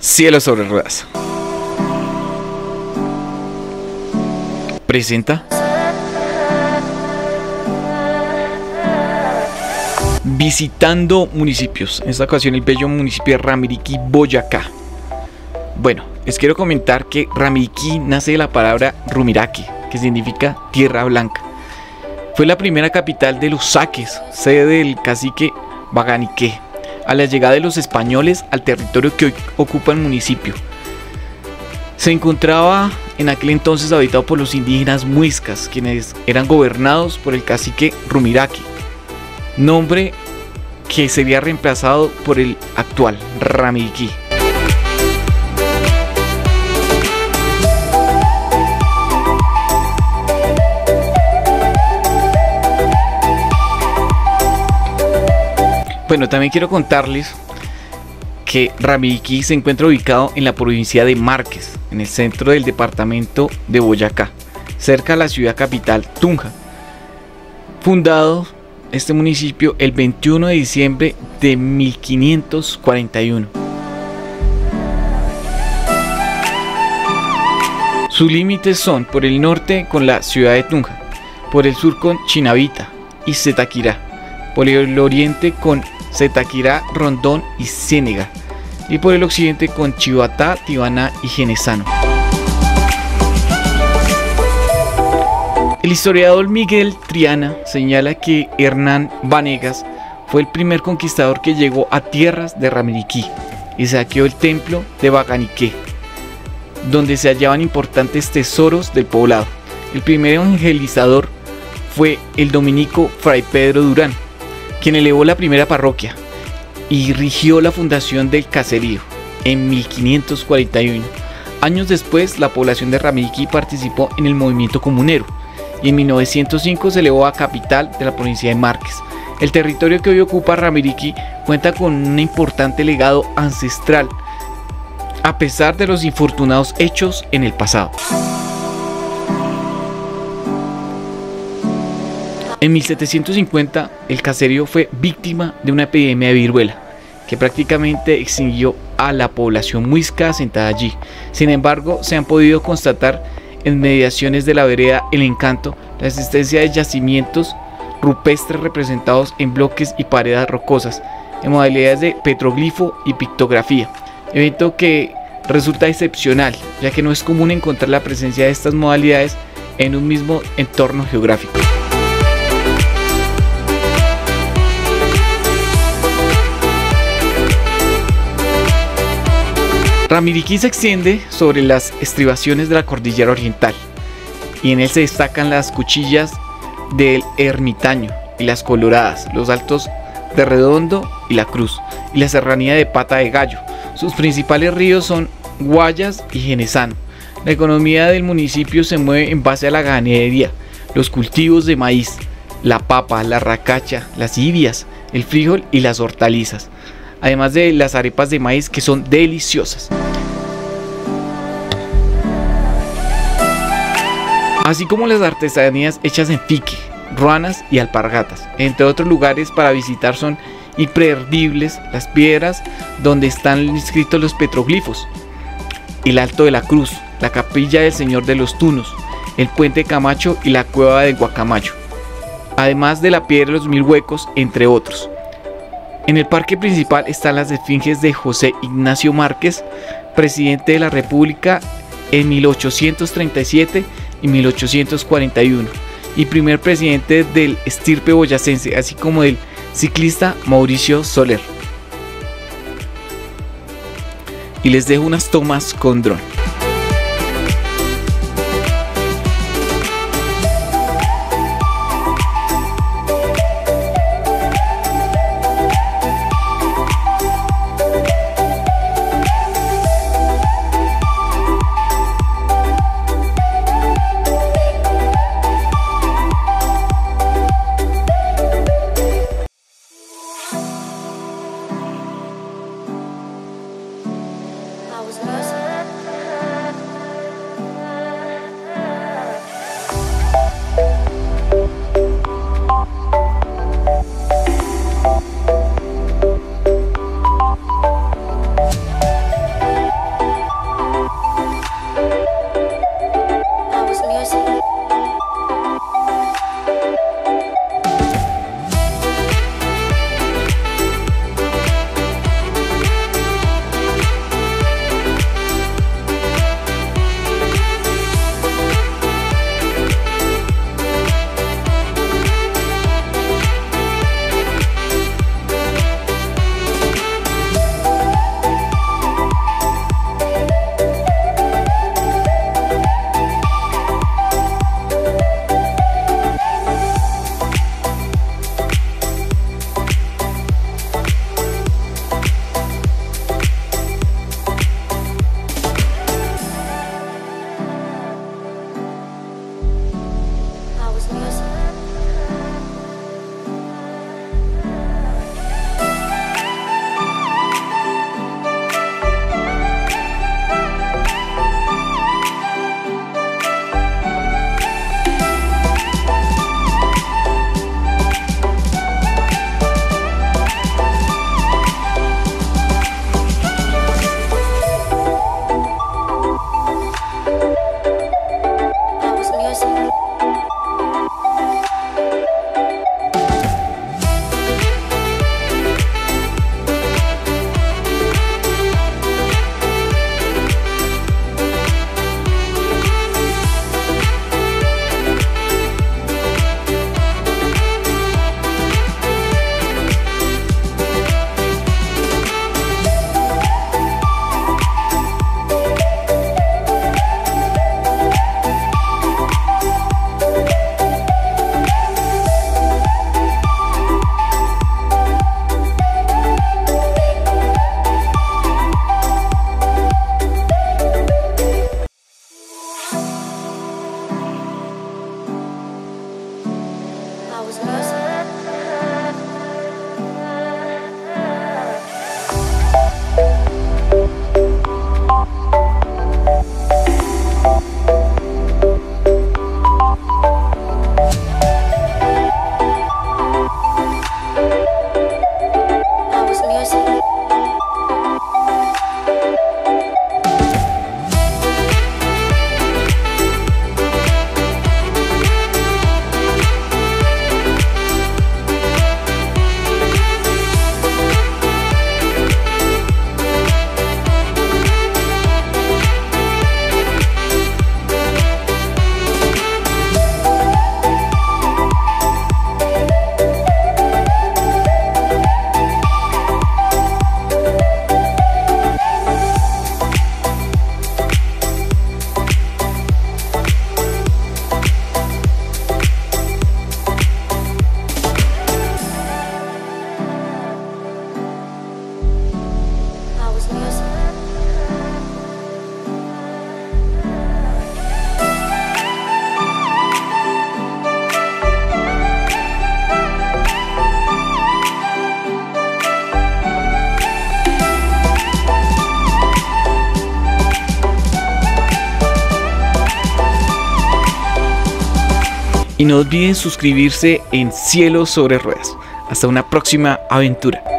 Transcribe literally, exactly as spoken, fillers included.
Cielo sobre ruedas presenta Visitando municipios. En esta ocasión el bello municipio de Ramiriquí, Boyacá. Bueno, les quiero comentar que Ramiriquí nace de la palabra Rumiraqui, que significa tierra blanca. Fue la primera capital de los Saques, sede del cacique Baganiqué, a la llegada de los españoles al territorio que hoy ocupa el municipio. Se encontraba en aquel entonces habitado por los indígenas muiscas, quienes eran gobernados por el cacique Rumiraqui, nombre que sería reemplazado por el actual Ramiriquí. Bueno, también quiero contarles que Ramiriquí se encuentra ubicado en la provincia de Márquez, en el centro del departamento de Boyacá, cerca de la ciudad capital, Tunja. Fundado este municipio el veintiuno de diciembre de mil quinientos cuarenta y uno. Sus límites son por el norte con la ciudad de Tunja, por el sur con Chinavita y Zetaquirá, por el oriente con Zetaquirá, Rondón y Ciénega, y por el occidente con Chivatá, Tibaná y Genesano. El historiador Miguel Triana señala que Hernán Vanegas fue el primer conquistador que llegó a tierras de Ramiriquí y saqueó el templo de Baganiqué, donde se hallaban importantes tesoros del poblado. El primer evangelizador fue el dominico Fray Pedro Durán, quien elevó la primera parroquia y rigió la fundación del caserío en mil quinientos cuarenta y uno. Años después, la población de Ramiriquí participó en el movimiento comunero y en mil novecientos cinco se elevó a capital de la provincia de Márquez. El territorio que hoy ocupa Ramiriquí cuenta con un importante legado ancestral, a pesar de los infortunados hechos en el pasado. En mil setecientos cincuenta, el caserío fue víctima de una epidemia de viruela, que prácticamente extinguió a la población muisca asentada allí. Sin embargo, se han podido constatar en mediaciones de la vereda El Encanto la existencia de yacimientos rupestres representados en bloques y paredes rocosas, en modalidades de petroglifo y pictografía, evento que resulta excepcional, ya que no es común encontrar la presencia de estas modalidades en un mismo entorno geográfico. Ramiriquí se extiende sobre las estribaciones de la cordillera oriental y en él se destacan las cuchillas del Ermitaño y las Coloradas, los altos de Redondo y la Cruz y la serranía de Pata de Gallo. Sus principales ríos son Guayas y Genesano. La economía del municipio se mueve en base a la ganadería, los cultivos de maíz, la papa, la racacha, las ibias, el frijol y las hortalizas, además de las arepas de maíz que son deliciosas. Así como las artesanías hechas en fique, ruanas y alpargatas. Entre otros lugares para visitar son imperdibles las piedras donde están inscritos los petroglifos, el Alto de la Cruz, la capilla del Señor de los Tunos, el puente Camacho y la cueva de Guacamayo, además de la piedra de los mil huecos, entre otros. En el parque principal están las esfinges de José Ignacio Márquez, presidente de la República en mil ochocientos treinta y siete y mil ochocientos cuarenta y uno, y primer presidente del estirpe boyacense, así como del ciclista Mauricio Soler. Y les dejo unas tomas con dron. y no olviden suscribirse en Cielo sobre Ruedas. Hasta una próxima aventura.